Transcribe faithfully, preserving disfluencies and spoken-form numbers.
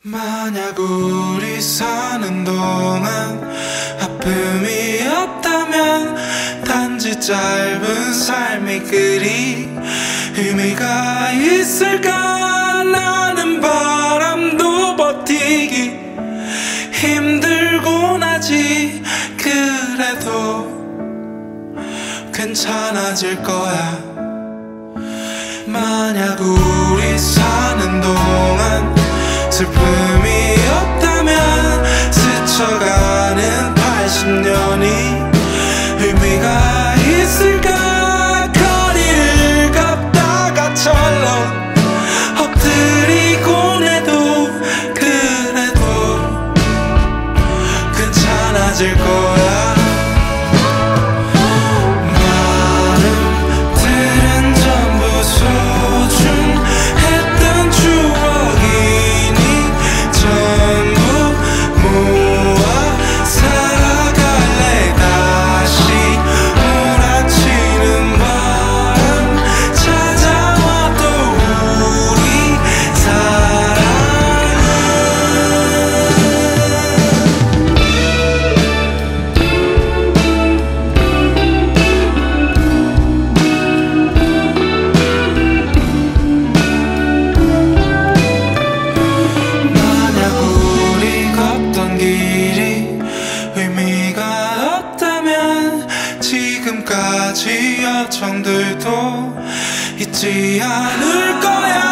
만약 우리 사는 동안 아픔이 없다면 단지 짧은 삶이 그리 의미가 있을까. 나는 바람도 버티기 힘들곤 하지. 그래도 괜찮아질 거야. 만약 우리 사는 동안 슬픔이 없다면 스쳐가는 팔십 년이 의미가 있을까. 거리를 걷다가 철렁 엎드리곤 해도 그래도 괜찮아질 거야. 지금까지 요청들도 잊지 않을 거야.